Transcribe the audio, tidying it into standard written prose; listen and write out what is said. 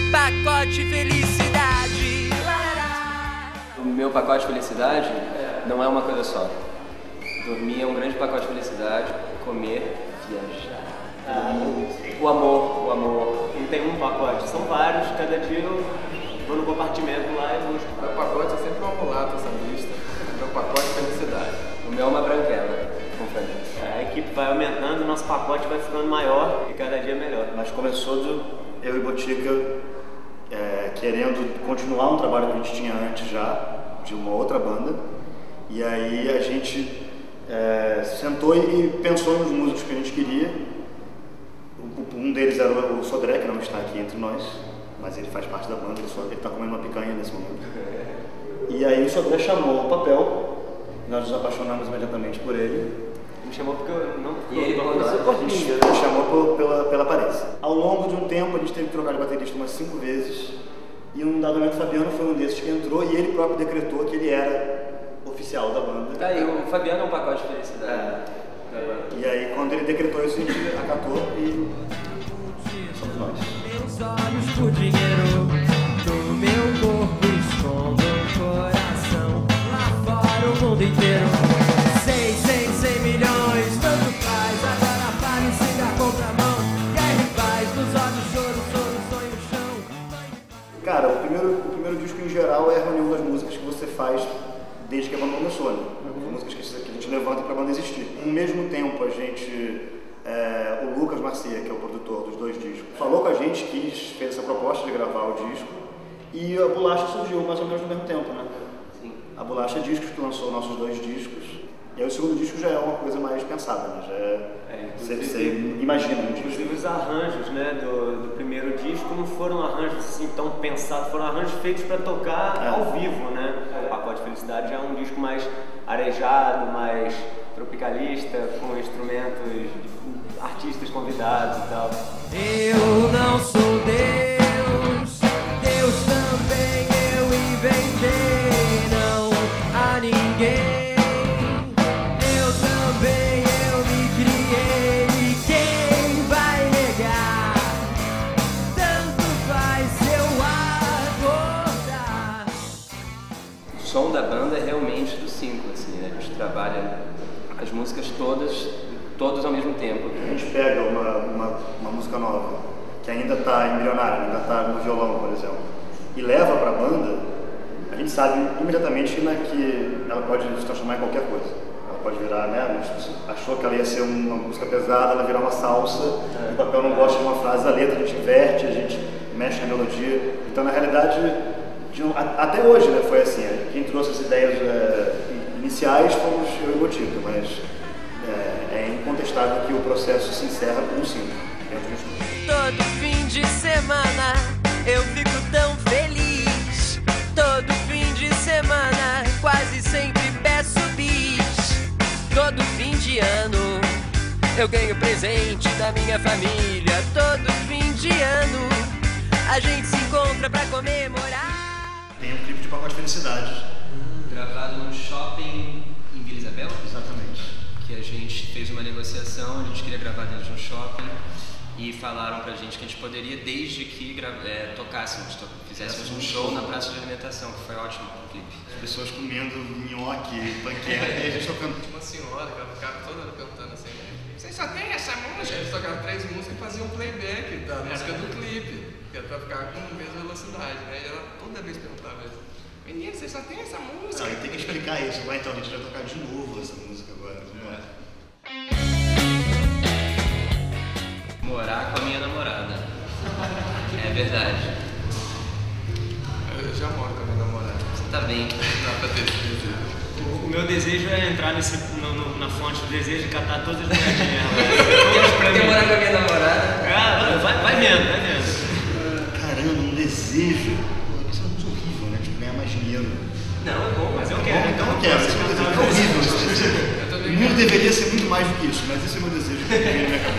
pacote felicidade. O meu pacote de felicidade não é uma coisa só. Dormir é um grande pacote de felicidade, comer, viajar. O amor. Não tem um pacote, são vários, cada dia eu vou no compartimento lá e busco. Meu pacote é sempre uma mulata, essa lista. Meu pacote de felicidade. O meu é uma branquela, com frango. A equipe vai aumentando, o nosso pacote vai ficando maior e cada dia melhor. Mas começou eu e Botica querendo continuar um trabalho que a gente tinha antes já, de uma outra banda. E aí a gente sentou e pensou nos músicos que a gente queria. Um deles era o Sodré, que não está aqui entre nós, mas ele faz parte da banda, ele está comendo uma picanha nesse momento. E aí o Sodré chamou o Papel, nós nos apaixonamos imediatamente por ele. Me chamou porque eu não... E ele Me chamou pela aparência. Ao longo de um tempo a gente teve que trocar de baterista umas 5 vezes, e um dado momento o Fabiano foi um desses que entrou e ele próprio decretou que ele era oficial da banda. Tá aí, o Fabiano é um pacote de felicidade. E aí quando ele decretou isso, a gente acatou e somos nós. Meus olhos por dinheiro, do meu corpo escondo o coração. Lá fora o mundo inteiro. 100 milhões, tanto faz. Agora para e siga a contramão. Guerra e paz, nos olhos choro, sonho, chão. Cara, o primeiro disco em geral é a reunião das músicas que você faz desde que a banda começou, né? Músicas que a gente levanta para a banda existir. No mesmo tempo, a gente, o Lucas Marcia, que é o produtor dos 2 discos, falou com a gente, fez essa proposta de gravar o disco, e a Bolacha surgiu mais ou menos no mesmo tempo, né? Sim. A Bolacha Discos, que lançou nossos 2 discos, e aí o segundo disco já é uma coisa mais pensada, né? Já você imagina um disco. Inclusive os arranjos, né, do primeiro disco não foram arranjos assim tão pensados, foram arranjos feitos para tocar ao vivo, né? O Pacote Felicidade já é um disco mais arejado, mais tropicalista, com instrumentos de artistas convidados e tal. Eu não sou Deus, Deus também eu inventei, não há ninguém. Eu também eu me criei, e quem vai negar? Tanto faz eu acordar. O som da banda é realmente do 5, assim, né? A gente trabalha as músicas todas ao mesmo tempo. A gente pega uma música nova, que ainda está em Milionário, ainda está no violão, por exemplo, e leva para a banda, a gente sabe imediatamente que ela pode se transformar em qualquer coisa. Ela pode virar, né? A gente achou que ela ia ser uma música pesada, ela virar uma salsa, o Papel não gosta de uma frase, a letra a gente inverte, a gente mexe na melodia. Então, na realidade, até hoje, né, foi assim. Quem trouxe as ideias iniciais fomos eu e o Botica, mas é incontestável que o processo se encerra com um single dentro do estúdio. Todo fim de semana eu fico tão feliz. Todo fim de semana quase sempre peço bis. Todo fim de ano eu ganho presente da minha família. Todo fim de ano a gente se encontra pra comemorar. Tem um clipe de Pacote Felicidade. Gravado num shopping em Vila Isabel? Exatamente. Que a gente fez uma negociação, a gente queria gravar dentro de um shopping e falaram pra gente que a gente poderia, desde que tocássemos, fizéssemos um show na praça de alimentação, que foi ótimo o clipe. As pessoas comendo nhoque, panqueca, e a gente tocando. Tinha uma senhora que ela ficava toda hora cantando assim, vocês só tem essa música? Eles tocavam 3 músicas e faziam um playback da música do clipe, que era pra ficar com a mesma velocidade, né? E ela toda vez perguntava isso. Menino, vocês só tem essa música? Não, tem que explicar isso. Vai então, a gente vai tocar de novo essa música agora. Morar com a minha namorada. É verdade. Eu já moro com a minha namorada. Você tá bem. Dá pra ter esse desejo. O meu desejo é entrar na fonte do desejo e catar todas as moedinhas. Quer morar com a minha namorada? Vai vendo. Caramba, um desejo. Isso é uma coisa horrível, né? Tipo, ganhar mais dinheiro. Não, é bom, mas Eu quero. Então eu quero, esse é o meu desejo. É horrível. O mundo deveria ser muito mais do que isso, mas esse é o meu desejo que vem na minha cabeça.